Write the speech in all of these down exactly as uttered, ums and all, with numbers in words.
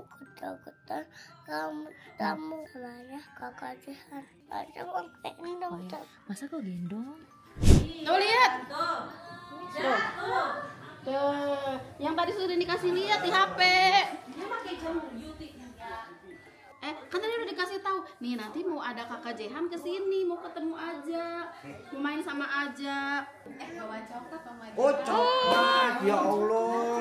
ketakutan kamu kamu marah kakak Jihan ada mau gendong. Oh, ya. Masa kok gendong? Tuh lihat. Tuh. Tuh. Tuh. Yang tadi sudah dikasih lihat di H P. Dia pakai jamu beauty. Eh, kan tadi udah dikasih tahu. Nih nanti mau ada kakak Jehan kesini, mau ketemu aja, mau main sama aja. Eh, bawa coklat sama Jehan. Oh, coklat. Ya Allah.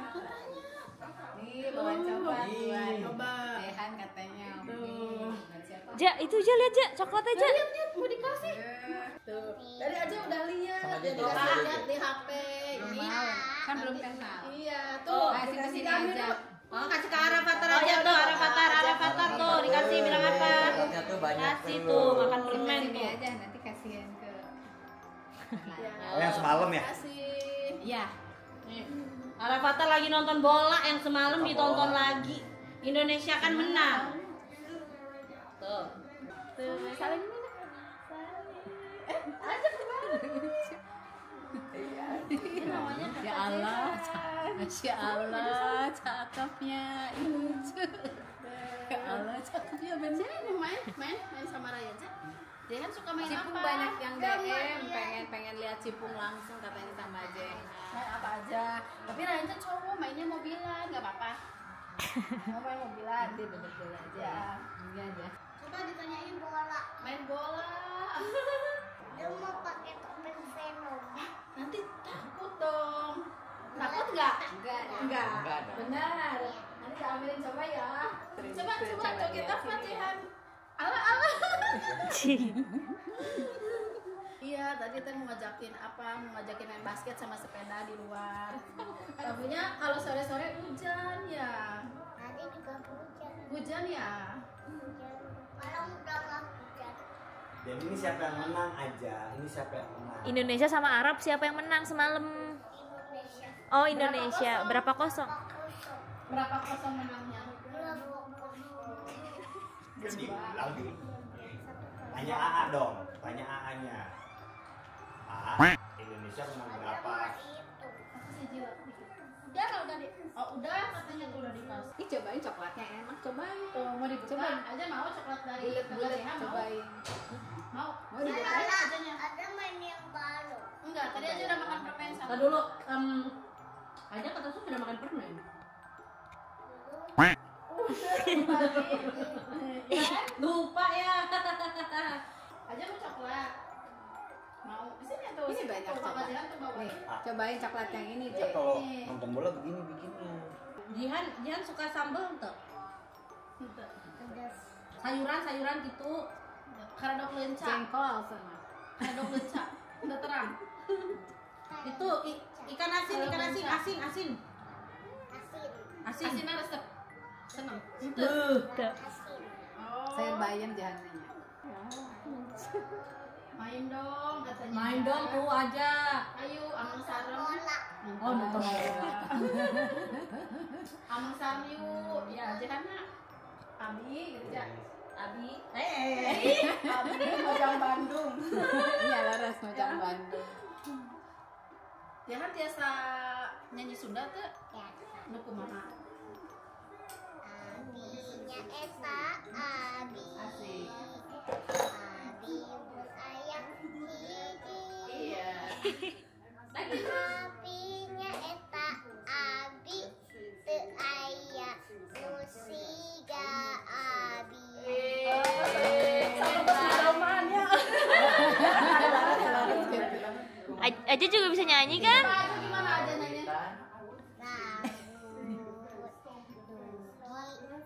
Nih, bawa coklat buat coba. Jehan katanya. Tuh. Ja, itu aja lihat Ja, coklatnya Ja. Lihat, lihat, mau dikasih. Tuh. Tadi aja udah lihat. Jadi dikasih lihat di H P. Ini kan belum kenal. Iya, tuh. Kasih ke sini aja. Oh, kasih ke arah Fatar aja tuh, arah Fatar, arah Fatar tuh, dikasih bilang apa? Kasih tuh, makan permen Sini tuh. aja nanti kasihan ke. Oh, yang semalam ya? Kasih. Iya. Nih. Arah Fatar lagi nonton bola yang semalam ditonton lagi. Indonesia kan menang. Tuh. Tuh, saling ini. Eh, aja kemana? Ya Allah, Masya Allah, cakepnya itu. Ya Allah, cakepnya bener. Sini main, main, main sama Raya aja. Dia kan suka main Cipung apa? banyak yang D Gak, M main. pengen pengen lihat Cipung langsung katanya sama Jehan. Main apa aja. Tapi Raya tuh cowok mainnya mobilan, nggak apa-apa. Mau main mobilan, Nanti duduk dulu aja. Ya. Ini aja. Coba ditanyain bola Main bola. dia mau pakai topeng Venom. Nanti takut dong. Takut nggak? Enggak. Enggak. Enggak. Benar. Nanti diambilin coba ya. Coba Tuh, coba tuh kita lihat sini. Fatihan. Ala ala. Iya, tadi teh mau ngajakin apa? Mau ngajakin main basket sama sepeda di luar. Tahunya kalau sore-sore hujan ya. Nanti juga hujan. Hujan ya. Hujan. Malam udah nggak hujan. Jadi ini siapa yang menang aja? Ini siapa yang menang? Indonesia sama Arab siapa yang menang semalam? Indonesia. Oh, Indonesia. Berapa kosong? Kosong. Berapa kosong menangnya? Dua kosong. Kan diulang di. Tanya A A dong. Tanya A A-nya. A A, Indonesia menang berapa? Aku sih jilat dikit. Udah lah, udah di. Oh, udah katanya tuh udah dikasih. Ih, cobain coklatnya enak, cobain. Tuh, mau dibuka Cobain. aja mau coklat dari Bulat-bulat Kakak Jehan, mau? cobain. Mau. Mau dibuka? Ada ajanya. Ada main yang baru. Enggak, tadi aja udah makan permen sama. Tadi dulu, em, aja kata Su sudah makan permen. Lupa ya. Aja mau coklat. Mau. Di sini tuh. Ini banyak tuh, Kakak coklat. Jehan tuh bawa. Nih, cobain coklat yang ini, Ya Jeh. kalau nonton bola begini bikinnya. Jihan, Jihan suka sambal tuh. Udah. Sayuran-sayuran gitu. Karena dok lenca. Jengkol sama. Karena dok lenca. Udah terang. Itu i- ikan asin, ikan asin, asin, asin. Asin. Asin. Asinnya resep. Seneng. Tuh. Asin. Oh. Sayur bayam jangan nanya. Main dong katanya. Main dong tuh aja. Ayo, amang sarem. Bola. Oh, nonton bola. Amang sarem yuk. Ya, Jehannya. Abi gitu ya. Abi, eh, Abi Mojang Bandung. Iya, laras Mojang Bandung. Jehan biasa nyanyi Sunda tuh. Ya. Nu kumaha? Abinya Esa, Abi. Asik. Abi bun ayah hiji. Iya. Abinya Eta, Abi teu aya nu siga Abi. A- Aja juga bisa nyanyi kan? Apa gimana aja nanya? Rambut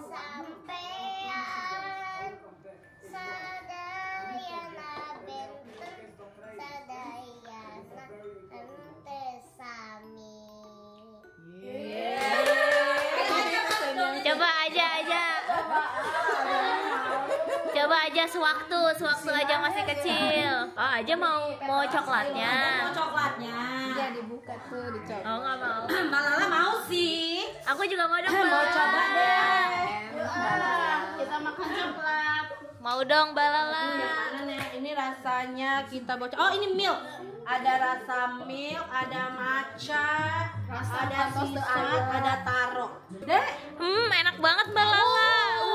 kasampean sadayana benten sadayana ente sami. Coba aja aja. Coba aja sewaktu, sewaktu aja masih kecil. Oh, aja mau mau coklatnya. mau coklatnya. Iya, dibuka tuh, dicoba. Oh, nggak mau. Mbak Lala mau sih. Aku juga mau dong. Mau Balala. coba deh. Ah, kita makan coklat. Mau dong Balala. Gimana nih? Ini rasanya kita bocor. Oh, ini milk. Ada rasa milk, ada matcha, ada sisa, ada taro. Dek. Hmm, enak banget Mbak Lala.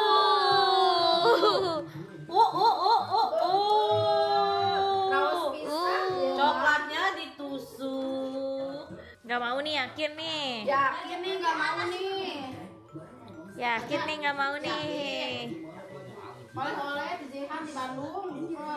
Uh. Oh, oh, oh, oh, oh. Raus pisang. Coklatnya ditusuk. Nggak mau nih, yakin nih. Yakin nih nggak mau nih. Yakin nih nggak mau nih. Oleh-oleh di Jihan di Bandung.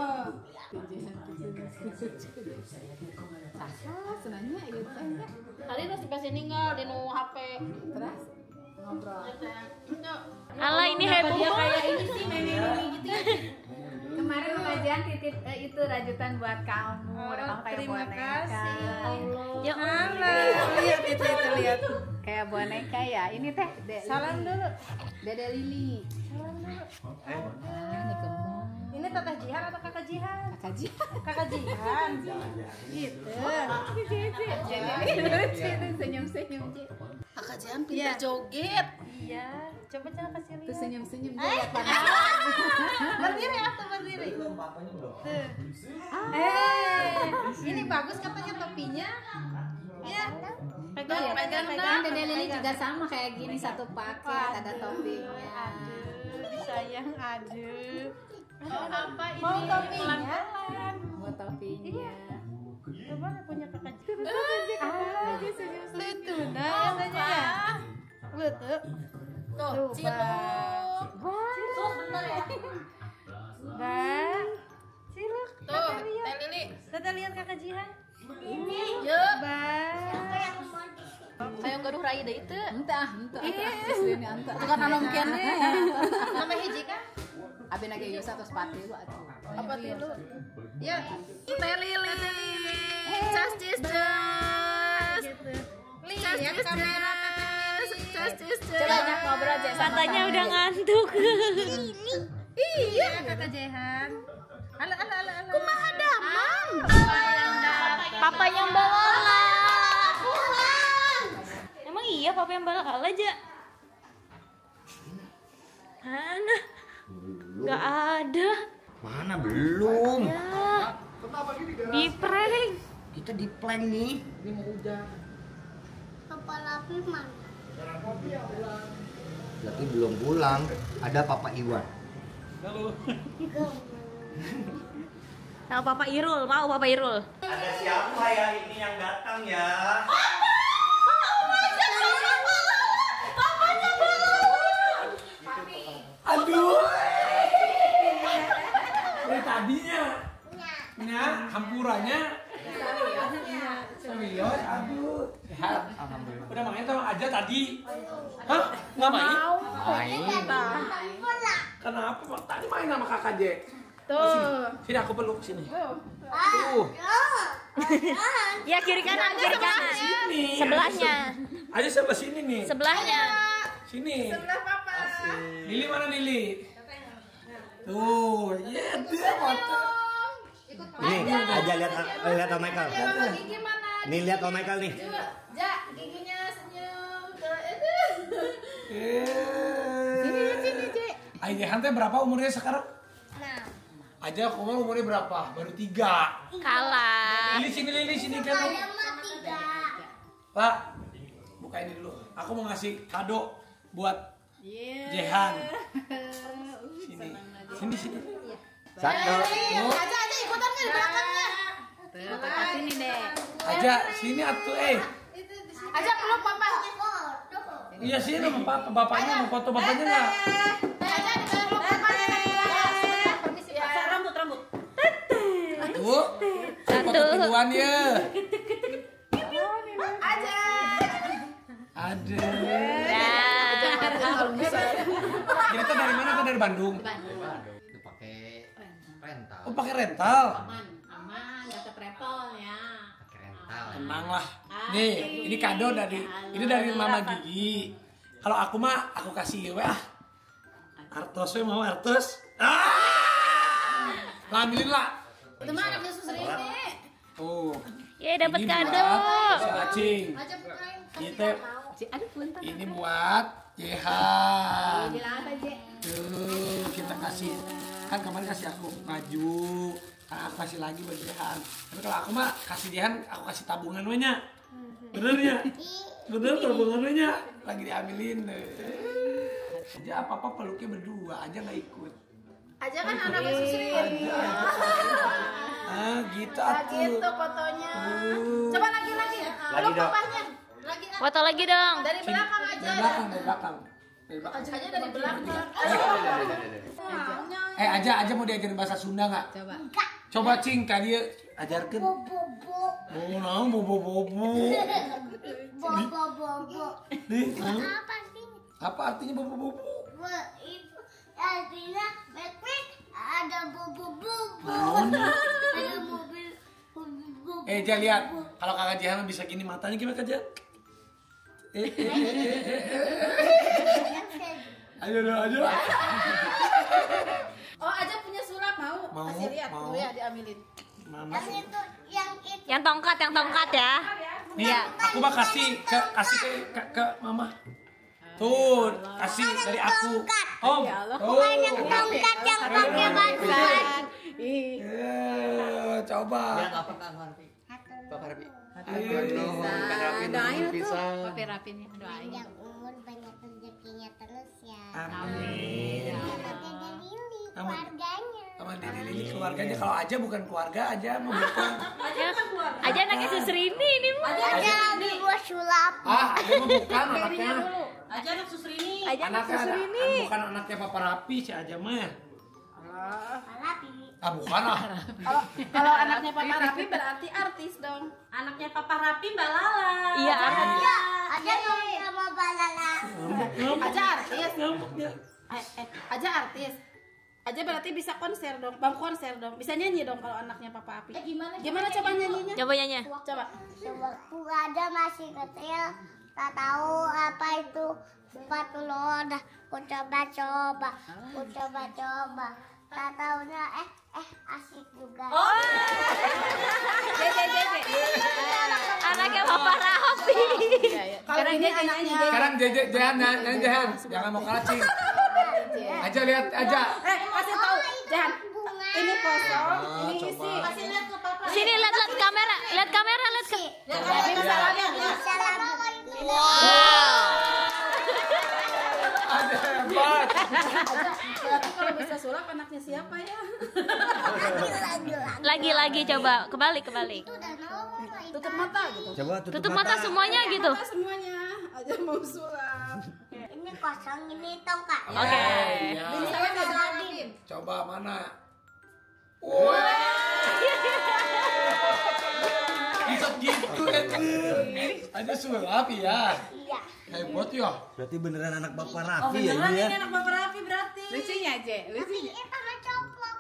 Ah, senangnya itu teh. Tadi terus dikasih ninggal di nu H P. Terus ngobrol. Ala ini heboh Dia banget. kayak ini sih meme-meme gitu ya. Kemarin pengajian titip eh, itu rajutan buat kamu. Udah kamu kayak terima boneka. kasih. Ya Allah. Lihat itu itu lihat. Kayak boneka ya. Ini teh. De- Salam dulu. Dede Lili. Salam dulu. Ah, ini gemuk. Ini teteh Jihan atau kakak Jihan? Kakak Ji. Kakak Jihan. Gitu. Jadi lucu itu senyum-senyum Ji. Kakak Jihan pintar joget. Iya, coba cara kasih Tuh lihat. senyum-senyum dia lihat panas. Berdiri atau berdiri? Belum papanya belum. Eh, ini bagus katanya topinya. Iya. Pegang, Iya, pegang, kan pegang. Dede Lili juga sama kayak gini satu paket ada toppingnya. Aduh, sayang, aduh. Oh, apa ini? Mau topinya? Buat toppingnya. Coba punya kakak. Ah, lucu nah katanya ya. Lucu. Tuh, ciluk. Ciluk bentar ya. Mbak. Ciluk. Tuh, Teh Lili. Teh lihat kakak Jihan. Ini. Yuk, Mbak. Kayak gaduh rai deh itu. Entah, entah. Sis ini entah. Tukar nanam kene. Nama hiji kan? Abi nage yosa terus pati lu atuh. Apa tilu? Ya, Teh Lili. Cas cis cas. Lihat kamera Cas cis cas. Banyak ngobrol aja. Katanya udah ngantuk. Iya, kakak Jehan. Halo, halo, halo, halo. Kumaha damang? Papanya Mbak Lala. Emang iya papa yang Mbak Lala aja? Mana? Nggak ada. Mana belum? Ya. Di prank. Kita di plank nih. Kepala Firman. Tapi belum pulang. Ada Papa Iwan. Sama Papa Irul, mau Papa Irul. Ada siapa ya ini yang datang ya? Aduh. Dari tadinya. Nya, hampurannya. Serius, aduh. Sehat, alhamdulillah. Udah main sama aja tadi. Hah? Nggak main? Main. Kenapa? Bang? Tadi main sama kakak J. Tuh. Sini, sini aku peluk sini. Tuh. Ya kiri kanan, kiri kanan. Sini. Sebelahnya, Aja sebelah sini nih. sebelahnya. Sini. Sebelah papa. Lili mana Lili? Tuh, ya dia foto. Nih, aja lihat lihat Om Michael. Gigi mana? Nih lihat Om Michael nih. Ja, giginya senyum. Sini, sini, Cek. Aijehan teh berapa umurnya sekarang? Nah, Aja Komal umurnya berapa? Baru tiga. Kalah. Lili sini, Lili sini kan. saya mah tiga. Pak, buka ini dulu. Aku mau ngasih kado buat Jehan. Sini, sini, sini. Satu. Oh, Aja aja ikutan ke di belakangnya. Tuh, kakak sini deh. aja sini atuh, eh. Aja peluk papa. Iya sini sama papa, bapaknya mau foto bapaknya nggak? Aja dipeluk papanya dari belakang. Permisi ya. Pasang rambut rambut. Tuh, foto kedua ya. Aja. Ada. Ya. Ini tuh dari mana? Tuh dari Bandung. Itu pakai rental. Oh pakai rental. Aman, aman, enggak ke travel ya. Pakai rental. Tenang lah. Nih, ini kado dari ini dari Mama Gigi. Kalau aku mah aku kasih weh ah. Artos we mau Artos. Ah! Lah ambilin lah. Itu mah anaknya susur ini. Oh. Ya dapat Ini kado. buat si Acing. Aja bukain. Ini teh Ci, aduh punten. ini buat Jehan. Bilang apa, Je? Tuh, kita kasih. Kan kemarin kasih aku baju. Kan aku kasih lagi buat Jehan. Tapi kalau aku mah kasih Jehan, aku kasih tabungan we nya. Bener ya? Bener terbungannya lagi diambilin. Aja apa-apa peluknya berdua, aja nggak ikut. Aja kan anaknya Susri. Ah, gitu Nah, atuh. gitu fotonya. Coba lagi lagi. Peluk dong. papahnya. Lagi ah. Foto lagi dong. Dari belakang aja. Dari belakang, dari belakang. Dari belakang. Aja aja dari belakang. Maunya. Eh, aja aja mau diajarin bahasa Sunda nggak? Coba. Coba cing tadi ajarkan. Bobo. Oh, nah, bobo bobo. Bobo bobo. Nih, ah, Apa sih? apa artinya bobo bobo? Bo- Itu artinya backpack ada bobo bobo. Maunya. Ada mobil mobil bobo. Eh, Jah lihat. Kalau Kakak Jihan bisa gini matanya gimana Kak Jah? Eh, eh, eh, eh, eh. Ayo dong, ayo. Oh, aja punya sulap mau? Mau, Kasih lihat mau. dulu ya diambilin. Mama. Yang itu yang itu. Yang tongkat, yang tongkat ya. Nih, aku mah kasih ke kasih ke ke, ke Mama. Tuh, kasih dari aku. Om. Tuh. Tongkat yang pakai batuan. Eh, coba. Bilang apa Kang Harfi? Pak Harfi. Doain tuh. Papi rapin ya, doain. Panjang umur, banyak rezekinya terus ya. Amin. Ada Lili, keluarganya. Sama Dede Lili keluarganya. Kalau aja bukan keluarga aja mau bukan. Aja anaknya Susri ini ini mah. Ada dua sulap. Ah, aja mah bukan anaknya. Aja anak Susrini. Aja anak Anaknya Susri ada, ini. bukan anaknya Papa Rapi si aja mah. Rapi. Ah, bukan ah. Kalau kalau anaknya Papa Rapi berarti artis dong. Anaknya Papa Rapi Mbak Lala. Iya. Ada ada yang sama balala. Aja artis. Eh, eh, aja artis. Aja berarti bisa konser dong, bang konser dong. Bisa nyanyi dong kalau anaknya Papa Api. Gimana? Gimana coba nyanyinya? Coba nyanyi. Coba. Sewaktu ada masih kecil, tak tahu apa itu sepatu roda. Ku coba-coba, ku coba-coba. Tak tahunya eh eh asik juga. Dede dede. Anaknya Papa Rapi. Kalau ini anaknya. Sekarang Jeje jangan jangan jangan jangan mau kalacing. Aja lihat aja. Eh, kasih tahu. Jangan. Ini kosong, Ah, ini coba. isi. Kasih lihat ke Papa. Sini lihat lihat kamera, lihat kamera, lihat ke. Tapi masalahnya Salam. Ada hebat. berarti kalau bisa sulap anaknya siapa ya? Lagi-lagi. Lagi lagi coba, kebalik kebalik. Itu udah ngomong lah itu. Tutup mata gitu. Coba Tutup mata semuanya gitu. Mata semuanya. Aja mau sulap. Ini kosong, ini tongkat. Oke. Ya. Misalnya ada lagi. Coba mana? Wah. Bisa gitu itu. Ada sulap ya. Iya. Hebat ya. Berarti beneran anak Bapak Oh Rafi ya beneran ini ya. ini anak Bapak Rapi berarti. Lucunya aja, lucunya. Itu mah coplok.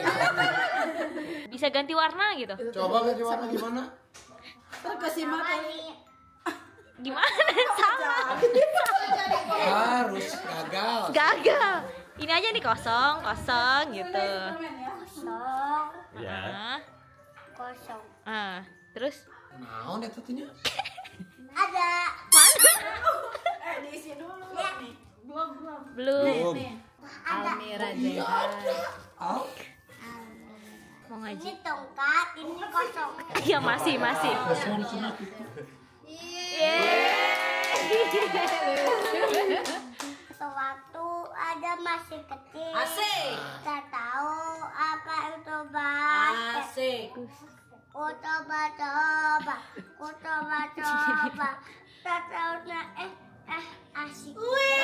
Bisa ganti warna gitu. Coba ganti warna gimana? Terkasih mata. Gimana? Sama. Harus gagal. Gagal. Ini aja nih kosong, kosong gitu. Kosong, Ya. Ah, kosong. ah. Terus Naon ya tutunya? Ada. mana? Eh, diisi dulu. Nih. Belum, belum. Belum. Almira Iya Zahra. ada. Au. Mau ngaji? Ini tongkat, ini kosong. Iya masih masih. Kosong semua. Sewaktu ada masih kecil. Asik. Tak tahu apa itu basket. Asik. Ku coba-coba, ku coba-coba. Tak tahunya eh eh asik.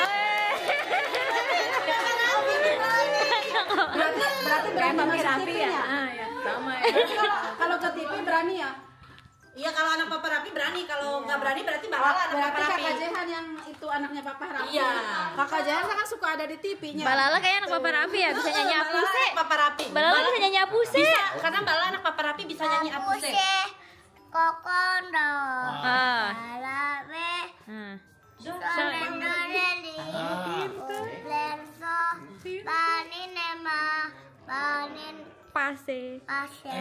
Berarti berarti berani Kayak masuk Rapi T V ya? nya. Ah, ya. Sama ya. Berarti kalau kalau ke T V berani ya? Iya kalau anak Papa Rapi berani, kalau nggak berani berarti Mbak Lala anak Berarti Papa Rapi. kakak Jehan yang itu anaknya Papa Rapi. Iya. Kakak Jehan kan suka ada di T V-nya. Mbak Lala kayaknya anak Papa Rapi ya, bisa nyanyi Mbak Lala apuse. anak Papa Rapi. Mbak Lala bisa nyanyi apuse. Bisa, karena Mbak Lala anak Papa Rapi bisa nyanyi apuse. Kokondo. Ah. Alabe. Hmm. Sonendoreli. Lenso. Panin nema. Panin Pase. pase.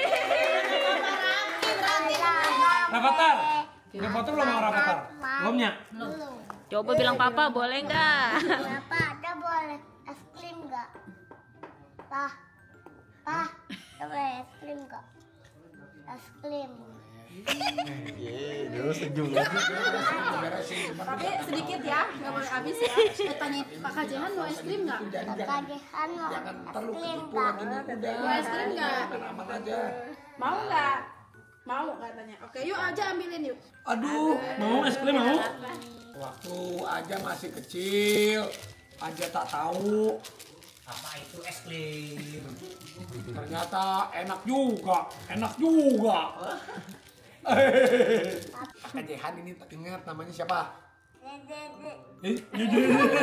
Rafathar. Rafathar belum mau Rafathar? Belumnya? Belum. Coba bilang papa boleh nggak? Bapak ada boleh es krim nggak? Pak, pak, boleh es krim nggak? Es krim. Ye, dulu senyum lagi. Tapi sedikit ya, nggak boleh habis ya. Eh, tanya Pak Kajehan mau es krim nggak? Kajian mau Jangan terlalu es krim ketipu lagi nih, udah. Mau es krim nggak? Aman aja. Mau nggak? Mau katanya. Oke, yuk aja ambilin yuk. Aduh, mau es krim mau? Waktu aja masih kecil, aja tak tahu apa itu es krim. Ternyata enak juga, enak juga. Pak Kajehan ini tak ingat namanya siapa? Dede, Eh, Dede.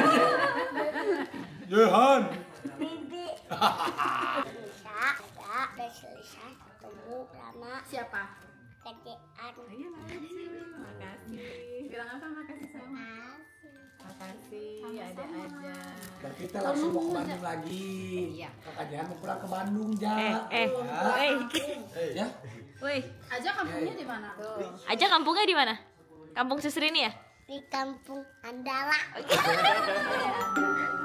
Jehan. Bibi. Lisa, ada, ada selesai ketemu lama Siapa? kerjaan. Iya, makasih. Makasih. Bilang apa makasih sama? Makasih, ada-ada. Dan kita langsung mau ke Bandung lagi. Iya. Pak Kajehan mau pulang ke Bandung, Ja. Eh, eh, woi, Ya. woi. Aja kampungnya di mana? Aja kampungnya di mana? Kampung Susri ini ya? Di kampung Andala.